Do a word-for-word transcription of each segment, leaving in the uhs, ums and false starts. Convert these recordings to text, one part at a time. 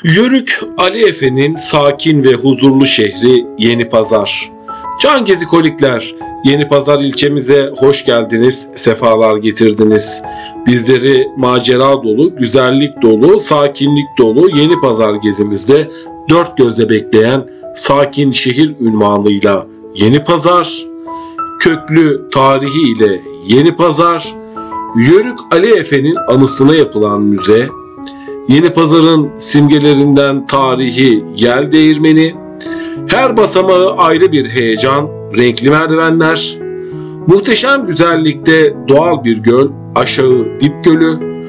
Yörük Ali Efe'nin sakin ve huzurlu şehri Yenipazar. Can Gezikolikler, Yenipazar ilçemize hoş geldiniz, sefalar getirdiniz. Bizleri macera dolu, güzellik dolu, sakinlik dolu Yenipazar gezimizde dört gözle bekleyen sakin şehir unvanıyla Yenipazar, köklü tarihi ile Yenipazar, Yörük Ali Efe'nin anısına yapılan müze, Yenipazar'ın simgelerinden tarihi yel değirmeni, her basamağı ayrı bir heyecan, renkli merdivenler, muhteşem güzellikte doğal bir göl, aşağı Dip Gölü,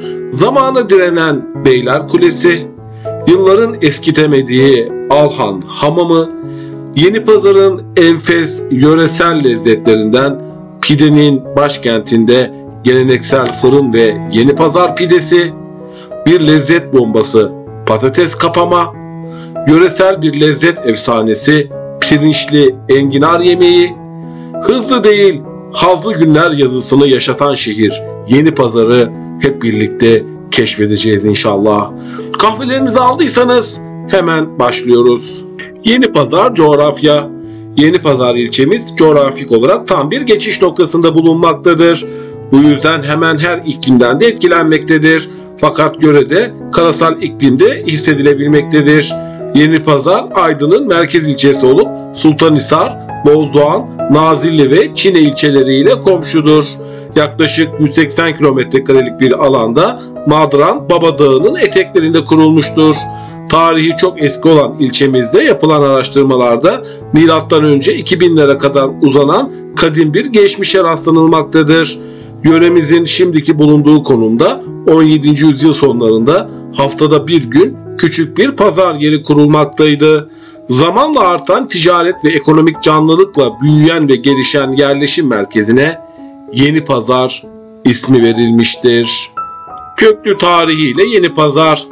zamana direnen Beyler Kulesi, yılların eskitemediği Alhan Hamamı, Yenipazar'ın enfes yöresel lezzetlerinden pidenin başkentinde geleneksel fırın ve Yenipazar pidesi, bir lezzet bombası patates kapama, yöresel bir lezzet efsanesi pirinçli enginar yemeği, hızlı değil hazlı günler yazısını yaşatan şehir Yenipazar'ı hep birlikte keşfedeceğiz inşallah. Kahvelerinizi aldıysanız hemen başlıyoruz. Yenipazar coğrafya. Yenipazar ilçemiz coğrafik olarak tam bir geçiş noktasında bulunmaktadır. Bu yüzden hemen her iklimden de etkilenmektedir. Fakat yörede karasal iklimde hissedilebilmektedir. Yenipazar, Aydın'ın merkez ilçesi olup Sultanhisar, Bozdoğan, Nazilli ve Çine ilçeleriyle komşudur. Yaklaşık yüz seksen kilometre karelik bir alanda Madran Baba Dağı'nın eteklerinde kurulmuştur. Tarihi çok eski olan ilçemizde yapılan araştırmalarda milattan önce iki binlere kadar uzanan kadim bir geçmişe rastlanılmaktadır. Yöremizin şimdiki bulunduğu konumda on yedinci yüzyıl sonlarında haftada bir gün küçük bir pazar yeri kurulmaktaydı. Zamanla artan ticaret ve ekonomik canlılıkla büyüyen ve gelişen yerleşim merkezine Yenipazar ismi verilmiştir. Köklü tarihiyle Yenipazar.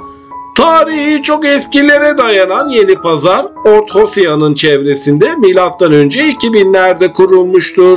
Tarihi çok eskilere dayanan Yenipazar, Ortosya'nın çevresinde milattan önce iki binlerde kurulmuştur.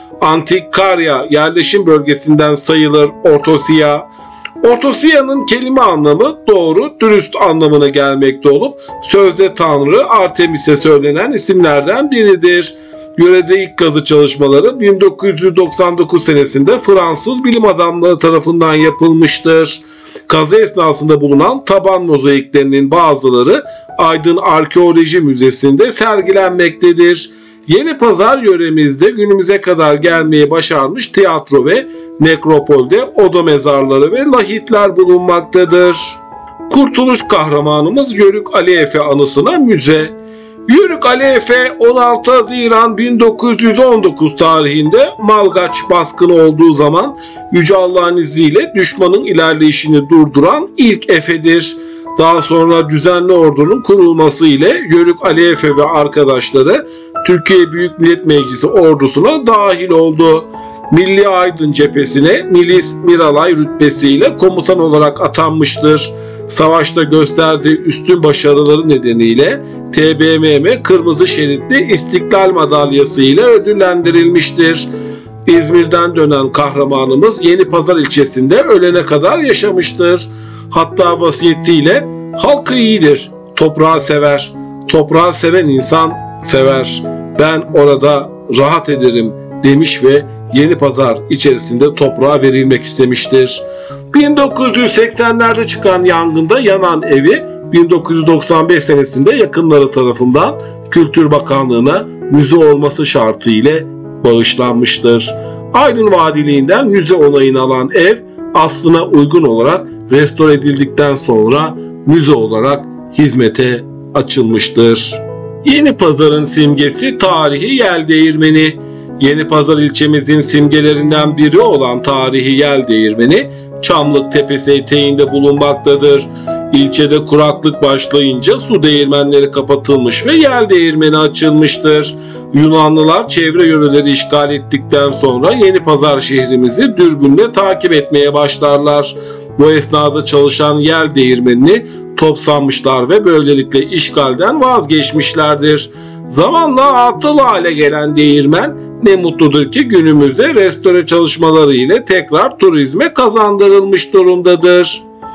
Antik Karya yerleşim bölgesinden sayılır Ortosya. Ortosya'nın kelime anlamı doğru, dürüst anlamına gelmekte olup sözde Tanrı Artemis'e söylenen isimlerden biridir. Yörede ilk kazı çalışmaları bin dokuz yüz doksan dokuz senesinde Fransız bilim adamları tarafından yapılmıştır. Kazı esnasında bulunan taban mozaiklerinin bazıları Aydın Arkeoloji Müzesi'nde sergilenmektedir. Yenipazar yöremizde günümüze kadar gelmeyi başarmış tiyatro ve nekropolde oda mezarları ve lahitler bulunmaktadır. Kurtuluş kahramanımız Yörük Ali Efe anısına müze. Yörük Ali Efe on altı Haziran bin dokuz yüz on dokuz tarihinde Malgaç baskını olduğu zaman Yüce Allah'ın izniyle düşmanın ilerleyişini durduran ilk Efe'dir. Daha sonra düzenli ordunun kurulması ile Yörük Ali Efe ve arkadaşları Türkiye Büyük Millet Meclisi ordusuna dahil oldu. Milli Aydın cephesine Milis Miralay rütbesiyle komutan olarak atanmıştır. Savaşta gösterdiği üstün başarıları nedeniyle T B M M Kırmızı Şeritli İstiklal Madalyası ile ödüllendirilmiştir. İzmir'den dönen kahramanımız Yenipazar ilçesinde ölene kadar yaşamıştır. Hatta vasiyetiyle halkı iyidir, toprağı sever, toprağı seven insan sever, ben orada rahat ederim demiş ve Yenipazar içerisinde toprağa verilmek istemiştir. bin dokuz yüz seksenlerde çıkan yangında yanan evi bin dokuz yüz doksan beş senesinde yakınları tarafından Kültür Bakanlığı'na müze olması şartı ile bağışlanmıştır. Aydın Valiliğinden müze onayını alan ev aslına uygun olarak restore edildikten sonra müze olarak hizmete açılmıştır. Yenipazar'ın simgesi tarihi yel değirmeni. Yenipazar ilçemizin simgelerinden biri olan tarihi yel değirmeni Çamlık Tepesi eteğinde bulunmaktadır. İlçede kuraklık başlayınca su değirmenleri kapatılmış ve yel değirmeni açılmıştır. Yunanlılar çevre yöreleri işgal ettikten sonra Yenipazar şehrimizi dürbünle takip etmeye başlarlar. Bu esnada çalışan yel değirmenini topsanmışlar ve böylelikle işgalden vazgeçmişlerdir. Zamanla atıl hale gelen değirmen ne mutludur ki günümüzde restore çalışmaları ile tekrar turizme kazandırılmış durumdadır.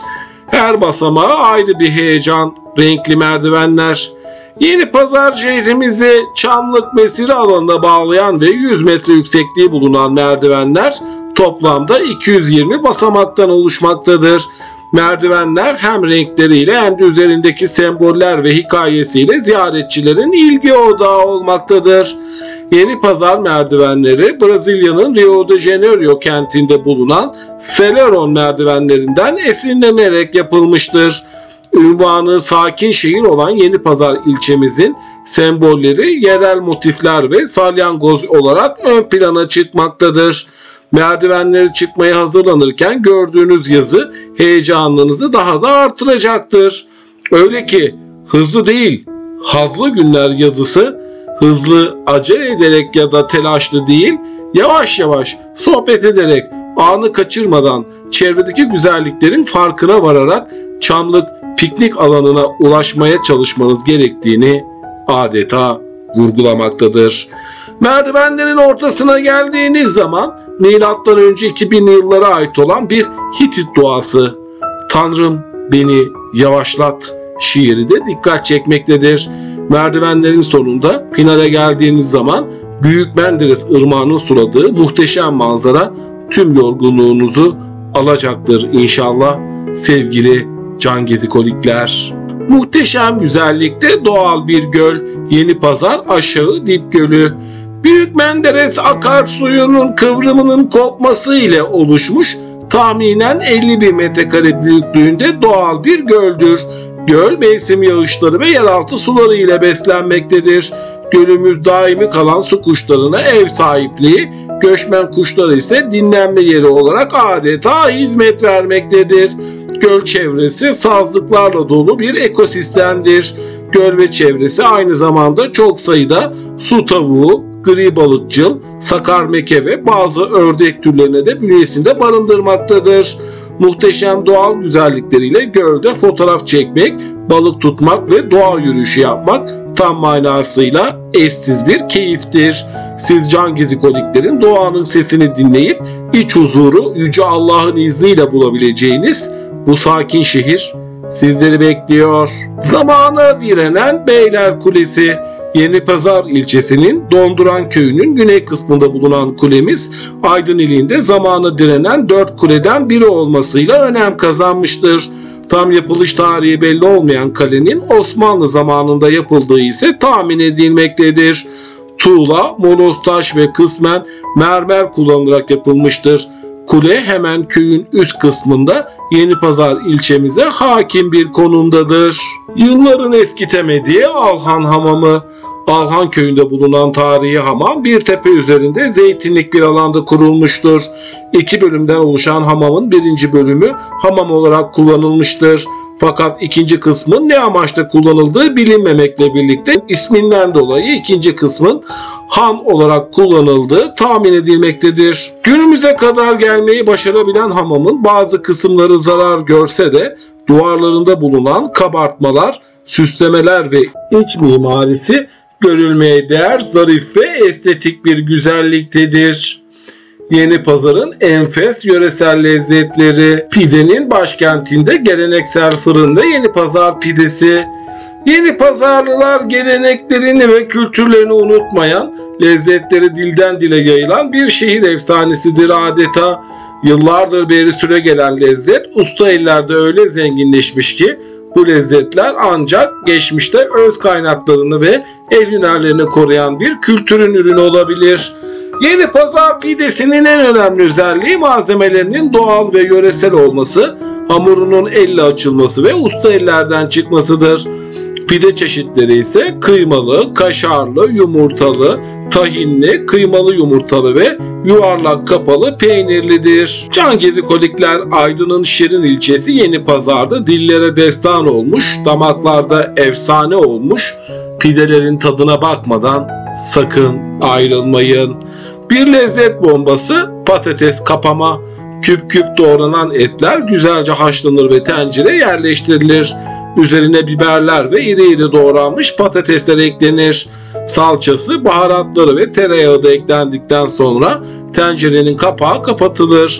Her basamağı ayrı bir heyecan, renkli merdivenler. Yenipazar şehrimizi Çamlık mesire alanına bağlayan ve yüz metre yüksekliği bulunan merdivenler toplamda iki yüz yirmi basamaktan oluşmaktadır. Merdivenler hem renkleriyle hem de üzerindeki semboller ve hikayesiyle ziyaretçilerin ilgi odağı olmaktadır. Yenipazar merdivenleri Brezilya'nın Rio de Janeiro kentinde bulunan Celeron merdivenlerinden esinlenerek yapılmıştır. Ünvanı sakin şehir olan Yenipazar ilçemizin sembolleri yerel motifler ve salyangoz olarak ön plana çıkmaktadır. Merdivenleri çıkmaya hazırlanırken gördüğünüz yazı heyecanınızı daha da artıracaktır. Öyle ki hızlı değil, hazlı günler yazısı, hızlı, acele ederek ya da telaşlı değil, yavaş yavaş sohbet ederek, anı kaçırmadan, çevredeki güzelliklerin farkına vararak Çamlık piknik alanına ulaşmaya çalışmanız gerektiğini adeta vurgulamaktadır. Merdivenlerin ortasına geldiğiniz zaman milattan önce iki binli yıllara ait olan bir Hitit duası "Tanrım beni yavaşlat" şiiri de dikkat çekmektedir. Merdivenlerin sonunda finale geldiğiniz zaman Büyük Menderes Irmağı'nın suladığı muhteşem manzara tüm yorgunluğunuzu alacaktır inşallah sevgili Cangezikolikler. Muhteşem güzellikte doğal bir göl, Yenipazar Aşağı Dip Gölü. Büyük Menderes akarsuyunun kıvrımının kopması ile oluşmuş tahminen elli bin metrekare büyüklüğünde doğal bir göldür. Göl mevsim yağışları ve yeraltı suları ile beslenmektedir. Gölümüz daimi kalan su kuşlarına ev sahipliği, göçmen kuşları ise dinlenme yeri olarak adeta hizmet vermektedir. Göl çevresi sazlıklarla dolu bir ekosistemdir. Göl ve çevresi aynı zamanda çok sayıda su tavuğu, gri balıkçıl, sakarmeke ve bazı ördek türlerine de bünyesinde barındırmaktadır. Muhteşem doğal güzellikleriyle gölde fotoğraf çekmek, balık tutmak ve doğa yürüyüşü yapmak tam manasıyla eşsiz bir keyiftir. Siz Cangezikoliklerin doğanın sesini dinleyip iç huzuru Yüce Allah'ın izniyle bulabileceğiniz bu sakin şehir sizleri bekliyor. Zamana direnen Beyler Kulesi. Yenipazar ilçesinin Donduran köyünün güney kısmında bulunan kulemiz Aydın ilinde zamana direnen dört kuleden biri olmasıyla önem kazanmıştır. Tam yapılış tarihi belli olmayan kalenin Osmanlı zamanında yapıldığı ise tahmin edilmektedir. Tuğla, moloz taş ve kısmen mermer kullanılarak yapılmıştır. Kule hemen köyün üst kısmında Yenipazar ilçemize hakim bir konumdadır. Yılların eskitemediği Alhan Hamamı. Alhan köyünde bulunan tarihi hamam bir tepe üzerinde zeytinlik bir alanda kurulmuştur. İki bölümden oluşan hamamın birinci bölümü hamam olarak kullanılmıştır. Fakat ikinci kısmın ne amaçla kullanıldığı bilinmemekle birlikte isminden dolayı ikinci kısmın ham olarak kullanıldığı tahmin edilmektedir. Günümüze kadar gelmeyi başarabilen hamamın bazı kısımları zarar görse de duvarlarında bulunan kabartmalar, süslemeler ve iç mimarisi görülmeye değer zarif ve estetik bir güzelliktedir. Yenipazar'ın enfes yöresel lezzetleri. Pidenin başkentinde geleneksel fırın ve Yenipazar pidesi. Yenipazarlılar geleneklerini ve kültürlerini unutmayan, lezzetleri dilden dile yayılan bir şehir efsanesidir adeta. Yıllardır beri süre gelen lezzet usta ellerde öyle zenginleşmiş ki bu lezzetler ancak geçmişte öz kaynaklarını ve el hünerlerini koruyan bir kültürün ürünü olabilir. Yenipazar pidesinin en önemli özelliği malzemelerinin doğal ve yöresel olması, hamurunun elle açılması ve usta ellerden çıkmasıdır. Pide çeşitleri ise kıymalı, kaşarlı, yumurtalı, tahinli, kıymalı yumurtalı ve yuvarlak kapalı peynirlidir. Cangezikolikler Aydın'ın Şirin ilçesi Yenipazar'da dillere destan olmuş, damaklarda efsane olmuş, pidelerin tadına bakmadan sakın ayrılmayın. Bir lezzet bombası patates kapama. Küp küp doğranan etler güzelce haşlanır ve tencereye yerleştirilir. Üzerine biberler ve iri iri doğranmış patatesler eklenir. Salçası, baharatları ve tereyağı da eklendikten sonra tencerenin kapağı kapatılır.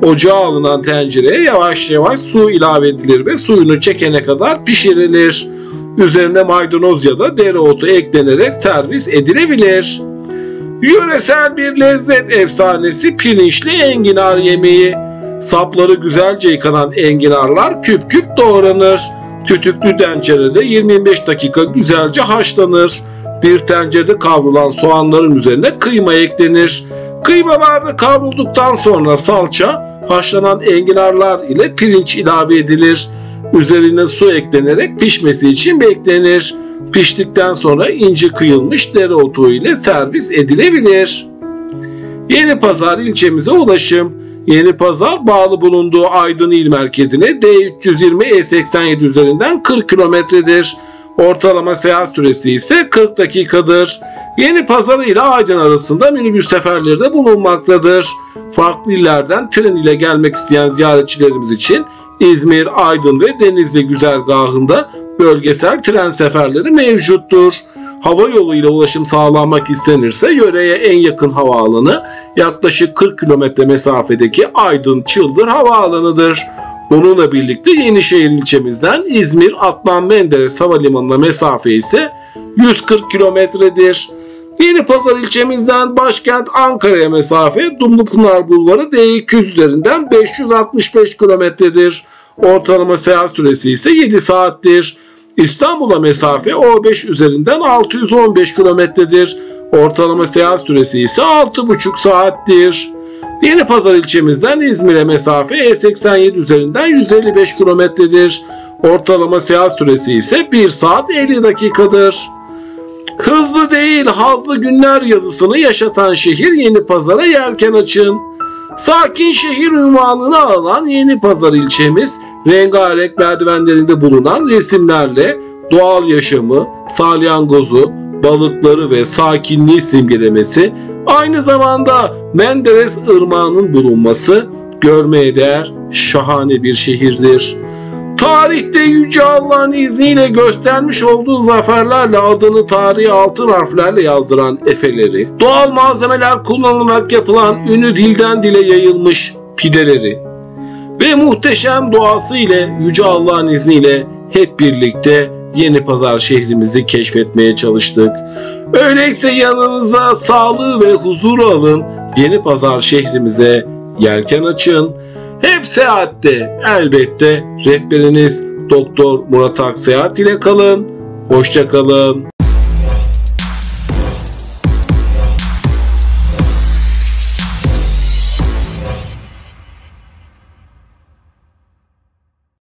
Ocağa alınan tencereye yavaş yavaş su ilave edilir ve suyunu çekene kadar pişirilir. Üzerine maydanoz ya da dereotu eklenerek servis edilebilir. Yöresel bir lezzet efsanesi pirinçli enginar yemeği. Sapları güzelce yıkanan enginarlar küp küp doğranır. Tütüklü tencerede yirmi yirmi beş dakika güzelce haşlanır. Bir tencerede kavrulan soğanların üzerine kıyma eklenir. Kıymalar da kavrulduktan sonra salça, haşlanan enginarlar ile pirinç ilave edilir. Üzerine su eklenerek pişmesi için beklenir. Piştikten sonra ince kıyılmış dereotu ile servis edilebilir. Yenipazar ilçemize ulaşım. Yenipazar bağlı bulunduğu Aydın il merkezine D üç yüz yirmi E seksen yedi üzerinden kırk kilometredir. Ortalama seyahat süresi ise kırk dakikadır. Yenipazar ile Aydın arasında minibüs seferleri de bulunmaktadır. Farklı illerden tren ile gelmek isteyen ziyaretçilerimiz için İzmir, Aydın ve Denizli güzergahında bölgesel tren seferleri mevcuttur. Hava yolu ile ulaşım sağlanmak istenirse yöreye en yakın havaalanı yaklaşık kırk kilometre mesafedeki Aydın Çıldır Havaalanı'dır. Bununla birlikte Yenişehir ilçemizden İzmir Adnan Menderes Havalimanı'na mesafe ise yüz kırk kilometredir. Yenipazar ilçemizden başkent Ankara'ya mesafe Dumlupınar Bulvarı D iki yüz üzerinden beş yüz altmış beş kilometredir. Ortalama seyahat süresi ise yedi saattir. İstanbul'a mesafe O beş üzerinden altı yüz on beş kilometredir. Ortalama seyahat süresi ise altı buçuk saattir. Yenipazar ilçemizden İzmir'e mesafe E seksen yedi üzerinden yüz elli beş kilometredir. Ortalama seyahat süresi ise bir saat elli dakikadır. Hızlı değil hazlı günler yazısını yaşatan şehir Yenipazar'a yelken açın. Sakin şehir unvanını alan Yenipazar ilçemiz rengarenk merdivenlerinde bulunan resimlerle doğal yaşamı, salyangozu, balıkları ve sakinliği simgelemesi, aynı zamanda Menderes Irmağı'nın bulunması görmeye değer şahane bir şehirdir. Tarihte Yüce Allah'ın izniyle göstermiş olduğu zaferlerle adını tarihi altın harflerle yazdıran efeleri, doğal malzemeler kullanılarak yapılan ünü dilden dile yayılmış pideleri ve muhteşem doğası ile Yüce Allah'ın izniyle hep birlikte Yenipazar şehrimizi keşfetmeye çalıştık. Öyleyse yanınıza sağlığı ve huzuru alın, Yenipazar şehrimize yelken açın. Hep seyahatte elbette rehberiniz Doktor Murat Akseyahat ile kalın. Hoşça kalın.